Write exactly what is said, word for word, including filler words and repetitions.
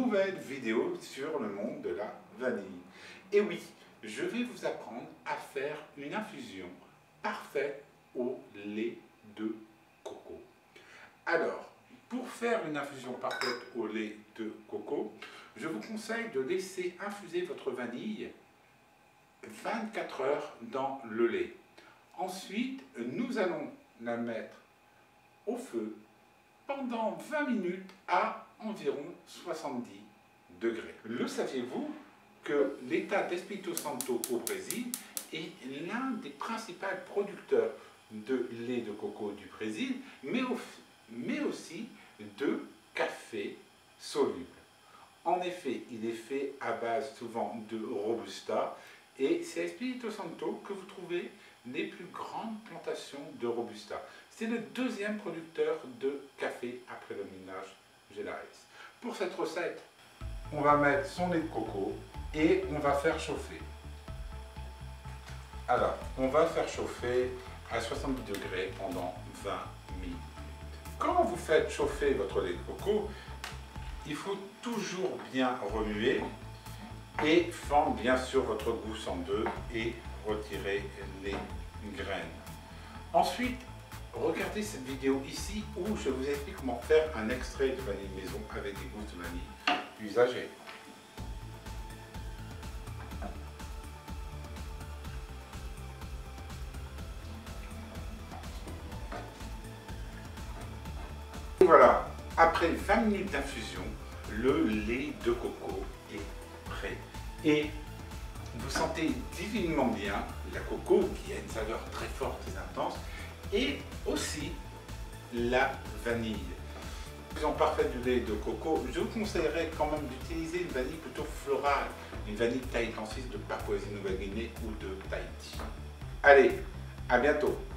nouvelle vidéo sur le monde de la vanille. Et oui, je vais vous apprendre à faire une infusion parfaite au lait de coco. Alors, pour faire une infusion parfaite au lait de coco, je vous conseille de laisser infuser votre vanille vingt-quatre heures dans le lait. Ensuite, nous allons la mettre au feu pendant vingt minutes à environ soixante-dix degrés. Le saviez-vous que l'État d'Espírito Santo au Brésil est l'un des principaux producteurs de lait de coco du Brésil, mais, au, mais aussi de café soluble. En effet, il est fait à base souvent de Robusta, et c'est à Espírito Santo que vous trouvez les plus grandes plantations de Robusta. C'est le deuxième producteur de café après le Minas Gerais. Pour cette recette, on va mettre son lait de coco et on va faire chauffer. Alors, on va faire chauffer à soixante-dix degrés pendant vingt minutes. Quand vous faites chauffer votre lait de coco, il faut toujours bien remuer et fendre bien sûr votre gousse en deux et retirer les graines. Ensuite, regardez cette vidéo ici où je vous explique comment faire un extrait de vanille maison avec des gousses de vanille usagées. Et voilà, après vingt minutes d'infusion, le lait de coco est prêt. Et vous sentez divinement bien la coco qui a une saveur très forte et intense, et aussi la vanille. En parfaite du lait de coco, je vous conseillerais quand même d'utiliser une vanille plutôt florale, une vanille tahitensis de Papouasie-Nouvelle-Guinée ou de Tahiti. Allez, à bientôt!